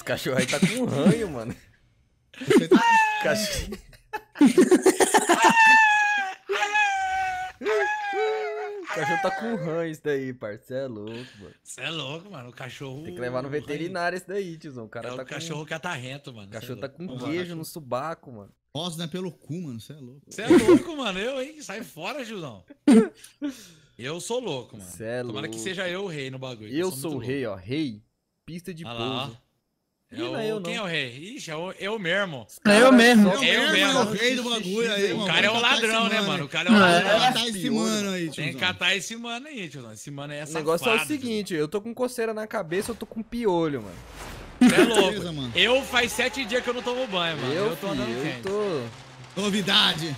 cachorro aí tá com ranho, mano. Cachorro... O cachorro tá com ranho isso daí, parça. Você é louco, mano. Você é louco, mano. O cachorro... Tem que levar no veterinário esse daí, tiozão. O cara É tá o cachorro catarrento, mano. O cachorro tá com queijo no subaco, mano. Posso, né? Pelo cu, mano. Você é louco. Você é louco, mano. Eu, hein? Sai fora, Gildão. Eu sou louco, mano. Cê é Tomara louco. que seja eu o rei no bagulho. Eu sou o rei, ó. Rei. Pista de Olha lá, pouso. ó. Quem é o rei? Ixi, eu mesmo. É eu mesmo. Eu mesmo. É o rei do bagulho aí, mano. O cara é o Vamos catar ladrão, esse né, mano mano? aí. O cara é o ladrão. Tem que catar esse mano aí, Tem que tiozão. catar esse mano aí, tiozão. Esse mano aí é O safado. negócio é o seguinte, eu tô com coceira na cabeça, eu tô com piolho, mano. Você é louco. Beleza, mano. Eu faz 7 dias que eu não tomo banho, mano. Eu tô andando eu quente. tô... Novidade.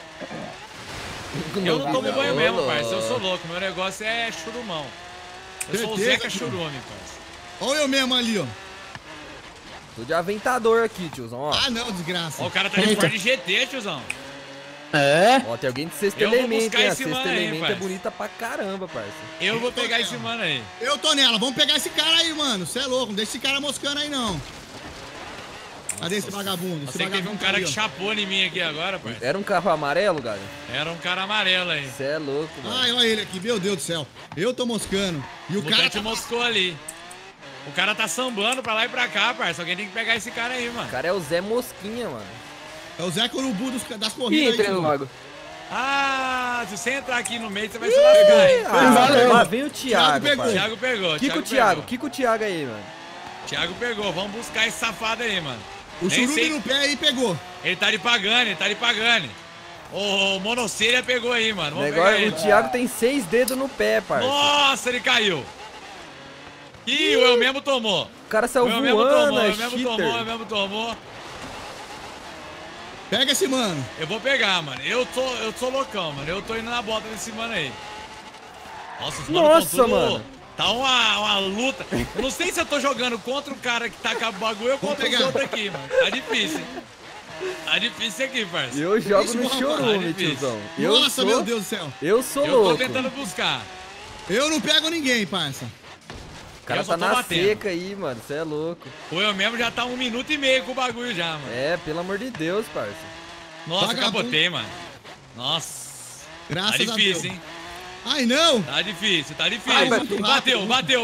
Eu não tomo banho Ô, mesmo, louco. parça. Eu sou louco. Meu negócio é churumão. Eu sou o Certeza, Zeca tio. Churume, parça. Olha eu mesmo ali, ó. Tô de aventador aqui, tiozão, ó. Ah, não, desgraça. Ó, o cara tá de Ford GT, tiozão. É? Ó, tem alguém de sexto Eu vou elemento, buscar hein? A esse sexto mano aí, elemento é parça. bonita pra caramba, parça. Eu vou pegar esse mano aí. Eu tô nela. Vamos pegar esse cara aí, mano. Você é louco. Não deixa esse cara moscando aí, não. Cadê esse vagabundo? Esse Você que teve um vagabundo cara aí, que ó. chapou em mim aqui agora, parça. Era um carro amarelo, galera? Era um cara amarelo aí. Você é louco, mano. Ai, olha ele aqui. Meu Deus do céu. Eu tô moscando. E o O cara mutante tá... moscou ali. O cara tá sambando pra lá e pra cá, parça. Alguém tem que pegar esse cara aí, mano. O cara é o Zé Mosquinha, mano. É o Zé Corubu das Ih, corridas aí, entrei no tio. lago. Ah, se você entrar aqui no meio, você vai se lascar, hein? valeu. Lá vem o Thiago, pegou. parça. Thiago pegou, Kika o Thiago Thiago, pegou. Kika o Thiago aí, mano. Thiago pegou, vamos buscar esse safado aí, mano. O Nem churume sei- no pé aí pegou. Ele tá de Pagani, ele tá de Pagani. O Monocelha pegou aí, mano. Vamos pegar Negócio, ele. o Thiago tem 6 dedos no pé, parça. Nossa, ele caiu. Ih, o eu mesmo tomou. O cara O saiu eu mesmo voando, tomou, é eu mesmo tomou, eu cheater. mesmo tomou. Pega esse mano. Eu vou pegar, mano. Eu sou loucão, mano. Eu tô indo na bota desse mano aí. Nossa, os mano Nossa, tão tudo- mano. Tá uma luta. Eu não sei se eu tô jogando contra o cara que tá com o bagulho ou contra os pegar. outros aqui, mano. Tá difícil, hein? Tá difícil aqui, parça. Eu jogo Isso, no rapaz, chorume, difícil. tiozão. Nossa, meu Deus do céu. Eu sou Eu tô louco. tentando buscar. Eu não pego ninguém, parça. O cara Eu só tá tô na batendo. seca aí, mano. Você é louco. O eu mesmo já tá 1 minuto e meio com o bagulho já, mano. É, pelo amor de Deus, parça. Nossa, Vagabundo. capotei, mano. Nossa. Graças Tá a Deus. difícil, hein? Ai, não. Tá difícil, tá difícil. Ai, muito bateu, rápido.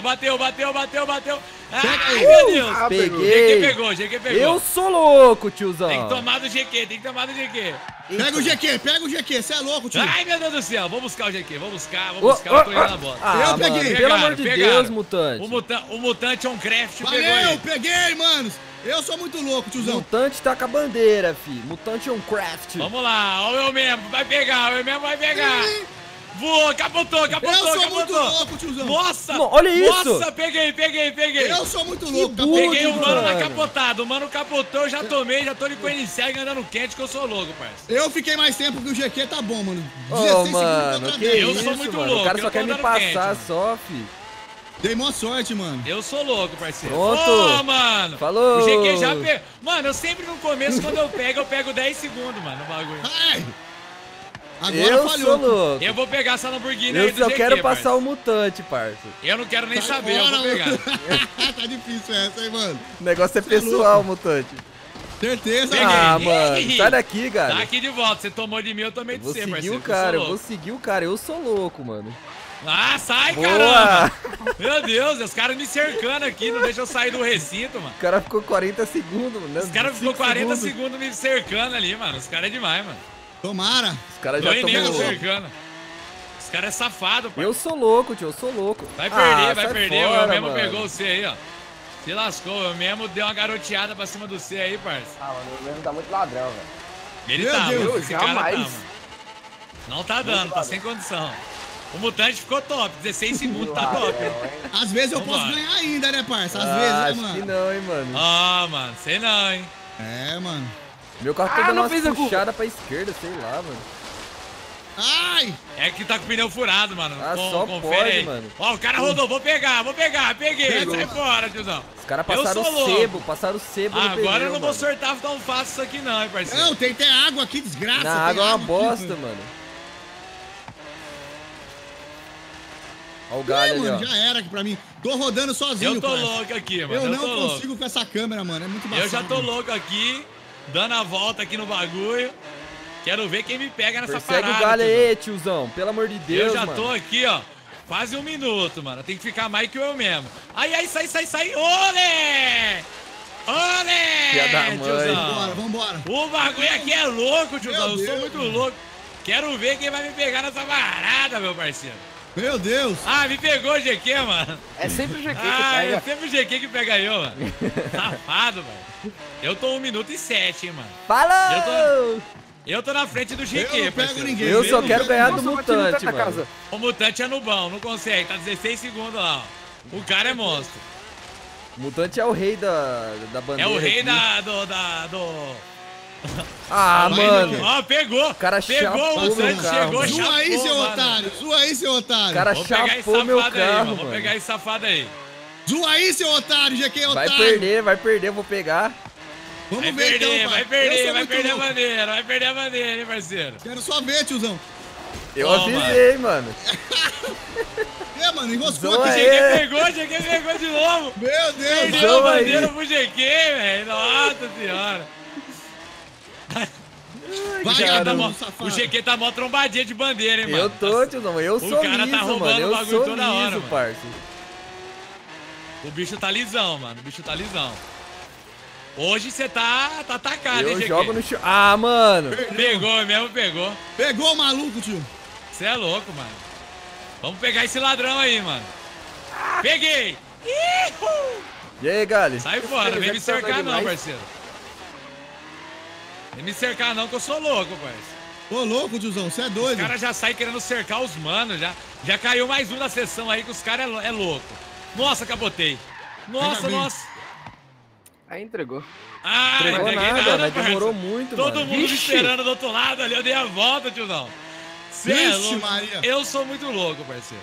bateu. Pega Ai, aí. meu Deus. Peguei. GQ pegou. Eu sou louco, tiozão. Tem que tomar do GQ, tem que tomar do GQ. Pega o GQ. Você é louco, tio. Ai, meu Deus do céu. Vou buscar o GQ, vou buscar, Ô, eu tô indo na bota. Ah, Eu mano, peguei. pelo Pegaram, amor de pegaram. Deus, mutante. O mutante on craft pegou Valeu, ele. peguei, manos. Eu sou muito louco, tiozão. Mutante tá com a bandeira, fi. Mutante on craft. Vamos lá, o eu mesmo vai pegar, o eu mesmo vai pegar. Voou, capotou. Eu sou muito louco, tiozão. Nossa! Não, olha isso. Nossa, peguei. Eu sou muito louco. bug, Peguei o mano na mano. capotada. O mano capotou, eu já tomei, já tô de coelho cego andando quente que eu sou louco, parça. Eu fiquei mais tempo que o GQ, tá bom, mano. Ô, mano, outra que vez. Eu isso, sou muito mano. louco, O cara eu só tô quer me andando passar quente, mano. só, fi. Dei mó sorte, mano. Eu sou louco, parceiro. Pronto. Ô, mano. Falou. O GQ já pegou. Mano, eu sempre no começo, quando eu pego 10 segundos, mano, no bagulho. Ai. Agora Eu falhou. sou louco. Eu vou pegar essa Lamborghini aí Eu do só GQ, quero passar parça. o mutante, parça. Eu não quero nem Sai saber, eu fora, vou pegar. mano. Tá difícil essa, hein, mano. O negócio é pessoal, mutante. Certeza. Peguei. Ah, mano, sai daqui, Tá cara. aqui de volta, você tomou de mim, eu tomei de Vou você, seguir parceiro. o cara, eu eu sou vou seguir o cara. Eu sou louco, mano. louco. Ah, sai, Boa. caramba! Meu Deus, os caras me cercando aqui, não deixam eu sair do recinto, mano. O cara ficou 40 segundos, mano. Os caras ficou 5 40 segundos me cercando ali, mano. Os caras é demais, mano. Tomara. Os caras já Dois negros tomou. cercando. Os caras é safado, pai. Eu sou louco, tio, eu sou louco. Vai perder, vai sai perder. fora, Eu mesmo mano. pegou você aí, ó. Se lascou, eu mesmo dei uma garoteada pra cima do C aí, parça. Ah, mano, o mesmo tá muito ladrão, velho. Ele Meu tá, Deus, mano. Esse cara tá, jamais. mano. Não tá dando, tá sem condição. O mutante ficou top, 16 segundos, tá top. Às vezes eu Vambora. posso ganhar ainda, né, parça? Às Ah, vezes, acho né, que mano? não, hein, mano. Ah, mano, sei não, hein. É, mano. Meu carro tá Ah, dando não uma fez a curva. puxada pra esquerda, sei lá, mano. Ai! É que tá com o pneu furado, mano. Ah, só confere pode, aí. mano. Ó, o cara rodou, vou pegar, peguei. Pegou. Sai fora, tiozão. Os caras Eu passaram sou o louco. sebo, passaram o sebo no Agora pneu, eu não vou mano. sortar tão fácil isso aqui não, hein, parceiro. Não, tem que ter água aqui, desgraça. Na tem água é uma aqui, bosta, mano. mano. Ó o galho ali, mano, ó. já era aqui pra mim. Tô rodando sozinho, Eu tô parça. louco aqui, mano. Eu não tô louco. consigo com essa câmera, mano. É muito embaçado. Eu já tô louco aqui, dando a volta aqui no bagulho. Quero ver quem me pega nessa Persegue parada. o galho tiozão. aí, tiozão. Pelo amor de Deus, Eu já mano. tô aqui, ó. Quase 1 minuto, mano. Tem que ficar mais que eu mesmo. Ai, sai. Olé! Olé! Filha da mãe. Vambora, vambora. O bagulho aqui é louco, tiozão. Eu Meu sou Deus. muito louco. Quero ver quem vai me pegar nessa parada, meu parceiro. Meu Deus. Ah, me pegou o GQ, mano. É sempre o GQ que Ah, é pega. sempre o GQ que pega eu, mano. Safado, velho. Eu tô 1 minuto e 7, hein, mano. Falou! Eu tô na frente do GQ, Eu não pego parceiro. ninguém. Eu só não quero pego ganhar do Nossa, eu bati no mutante, teto da mano. casa. O mutante é nubão, não consegue. Tá 16 segundos lá, ó. O cara é monstro. O mutante é o rei da É bandeira. o rei aqui. do... Ah, Vai, mano. Ó, pegou. cara Pegou chapou o meu mutante, carro, chegou, mano. Zoa aí, chapou, seu mano. otário. Zoa aí, seu otário. O cara Vou pegar esse chapou meu safado aí, carro, mano. Vou mano. pegar esse safado aí. Zoa aí, seu otário. GQ Vai otário. perder, eu vou pegar. Vamos Vai ver perder, então, vai pai. Eu perder, sou vai muito perder a louco. bandeira, vai perder a bandeira, hein, parceiro. Quero só ver, tiozão. Eu Toma. avisei, mano. Mano, enroscou Zoa aqui. aí. GQ pegou de novo. Meu Deus. Perdeu Zoa a aí. bandeira pro GQ, velho. Nossa senhora. Vai, Tá Adão, mó- safado. o GQ tá mó trombadinha de bandeira, hein, mano. Eu tô, tiozão. Eu sou cara tá liso, roubando mano. o Eu bagulho sou toda hora, liso, mano. parça. O bicho tá lisão, mano. O bicho tá lisão. Hoje você tá atacado, hein, Eu GQ. jogo no chão. Ah, mano. Pegou mesmo, pegou. Pegou o maluco, tio. Você é louco, mano. Vamos pegar esse ladrão aí, mano. Peguei! Ihu! E aí, galho? Sai fora, Ele vem já me tá cercar andando não, demais. parceiro. Vem me cercar não, que eu sou louco, parceiro. Ô, louco, tiozão. Você é Os doido. caras já saem querendo cercar os manos, já caiu mais um na sessão aí que os caras é louco. Nossa, capotei. Nossa, Ainda bem. nossa. Aí entregou. Ah, Entregou não entreguei nada, mas parça. demorou muito, Todo mano. mundo me Vixe. esperando do outro lado ali, eu dei a volta, tiozão. Cê é Vixe, louco. Maria. Eu sou muito louco, parceiro.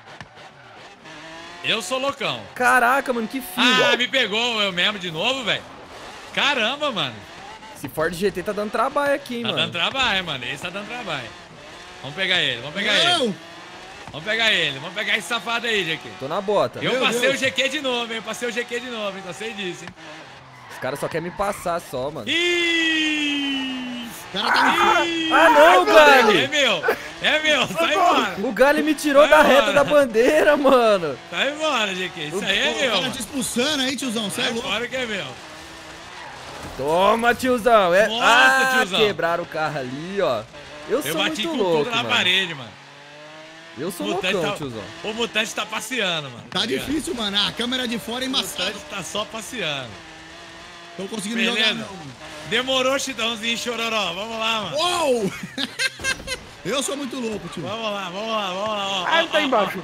Eu sou loucão. Caraca, mano, que filho. Ah, me pegou eu mesmo de novo, velho. Caramba, mano. Esse Ford GT tá dando trabalho aqui, hein, Tá mano. dando trabalho, mano. Esse tá dando trabalho. Vamos pegar ele, vamos pegar ele. Não. Vamos pegar ele, vamos pegar esse safado aí, GQ. Tô na bota. Eu Meu passei Deus. o GQ de novo, hein? Eu passei o GQ de novo, hein? Então sei disso, hein? Os caras só querem me passar só, mano. Ih! O cara tá Ah, não, galho. É meu, sai embora. O galho me tirou Vai da embora. reta da bandeira, mano. Sai embora, GQ. Isso aí é o meu, cara mano. te expulsando aí, tiozão. Você é Sai louco. fora que é meu. Toma, tiozão. É... Nossa, ah, tiozão. quebraram o carro ali, ó. Eu Eu sou bati muito com louco, tudo na mano. parede, mano. Eu sou O mutante loucão, tá- tiozão. O mutante tá passeando, mano. Tá ligado? difícil, mano. A câmera de fora é O embaçada. mutante tá só passeando. Tô conseguindo Beleza. jogar, não. mano. Demorou, Chitãozinho chororó. Vamos lá, mano. Uou! Eu sou muito louco, tio. Vamos lá, vamos lá, vamos lá. Ó, Ah, ele ó, tá ó, embaixo.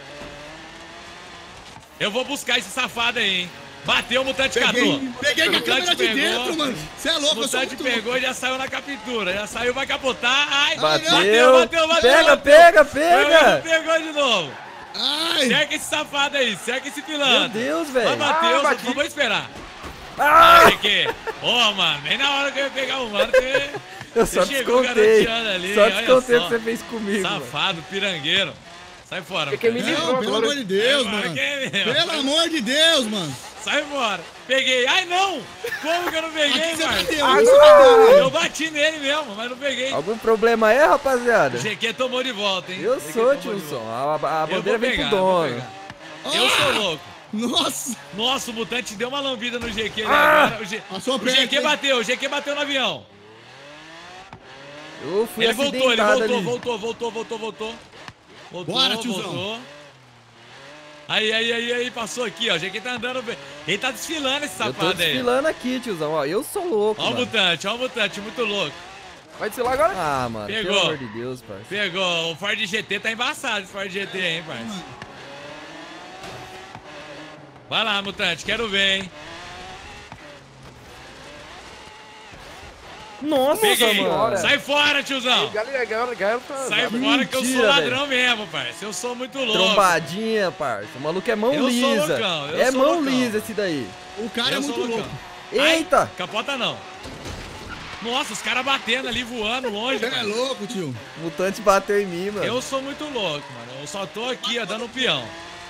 Eu vou buscar esse safado aí, hein? Bateu, o mutante catou. Peguei com a O câmera mutante de pegou. dentro, mano. Você é O louco, eu sou mutante muito pegou louco. e já saiu na captura. Já saiu, vai capotar. Ai, Bateu. bateu. Pega, bateu. pega, pega. Pegou de novo. Ai! Cerca esse safado aí, cerca esse Meu pilantra. Deus, Vai velho. bater, eu bati. só vou esperar. Ah, Ai, que? Ô, mano, nem na hora que eu ia pegar o mano, você... eu só Você chegou descontei. garoteando ali, Só olha descontei o só. que você fez comigo, mano. Safado, pirangueiro. Sai fora, É que me mano. livrou Não, pelo agora. amor de Deus, Sai fora, mano. que é meu. Pelo amor de Deus, mano. Sai fora. Peguei. Ai, não! Como que eu não peguei, Aqui você mano? bateu, aqui você bateu, Eu velho. bati nele mesmo, mas não peguei. Algum problema é, rapaziada? O GQ tomou de volta, hein? Eu GQ sou, tomou de tiozão. volta. A Eu vou bandeira vem pro pegar, eu vou dono. pegar. Eu sou louco. Nossa! Nossa, o mutante deu uma lambida no GQ ali Ah! agora. Passou O perto, GQ hein? bateu, o GQ bateu no avião. Eu fui Ele voltou, ele acidentado voltou, ali. voltou. Voltou, Bora, tiozão. voltou. Aí, passou aqui, ó. O GQ tá andando bem. Ele tá desfilando esse Eu tô safado aí. desfilando aqui, tiozão. Ó, eu sou louco, Ó o mano. mutante, muito louco. Vai desfilar agora? Ah, mano, Pegou. pelo amor de Deus, parceiro. Pegou. O Ford GT tá embaçado, esse Ford GT, hein, parça. Vai lá, mutante, quero ver, hein. Nossa, Peguei. mano. Sai fora, tiozão. Galera, Sai Mentira, fora que eu sou ladrão velho. mesmo, parça. Eu sou muito louco. Trombadinha, parça. O maluco é mão Eu sou lisa. loucão, eu É sou mão loucão. lisa esse daí. O cara é Eu muito sou louco. loucão. Ai, Eita! capota não. Nossa, os caras batendo ali, voando longe, Você é mano. louco, tio. Mutante bateu em mim, mano. Eu sou muito louco, mano. Eu só tô aqui, ó, dando peão.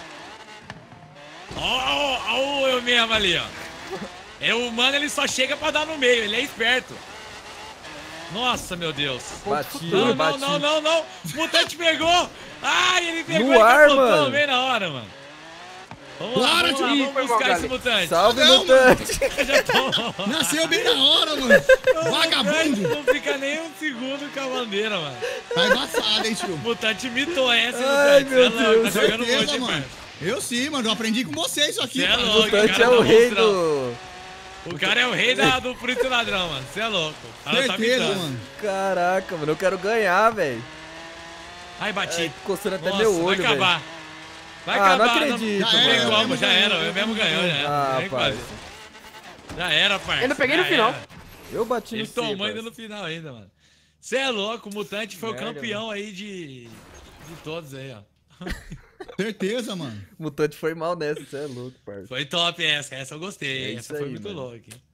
Ó, eu mesmo ali, ó. O mano, ele só chega pra dar no meio, ele é esperto. Nossa, meu Deus. Bati, Não, bati. não. O mutante pegou. Ai, ele pegou No e ar, capotou mano. bem na hora, mano. Vamos lá, Bora, vamos lá, tio. vamos buscar esse mutante. Salve, Não, Mutante. Já tô... Nasceu bem na hora, mano. Vagabundo. Não fica nem um segundo com a bandeira, mano. Tá embaçado, hein, tio. O mutante mitou essa, Ai, mutante. meu Cê é louco, Deus. tá jogando Certeza, muito, mano. mano. Eu sim, mano. Eu aprendi com você isso aqui, Cê é mano. louco. Mutante cara é o tá rei monstrão. do... O cara é o rei do Polícia Ladrão, mano. Você é louco. O cara tá Certeza, mitando. mano. Caraca, mano, eu quero ganhar, velho. Ai, bati. É, coçando até Nossa, meu vai olho, velho. acabar. Vai Ah, não acabar. acredito, Não tem mano. como, já era. Eu Eu mesmo ganhou, já era. Ah, Nem parça. quase. Já era, parça. Ainda peguei no Já final. era. Eu bati no Ele C, tomou ainda parça. no final ainda, mano. Você é louco, o Mutante foi Merda, o campeão aí de todos aí, ó. Certeza, mano. Mutante foi mal nessa, você é louco, parça. Foi top essa eu gostei. É Essa isso foi aí, muito mano. louca, hein.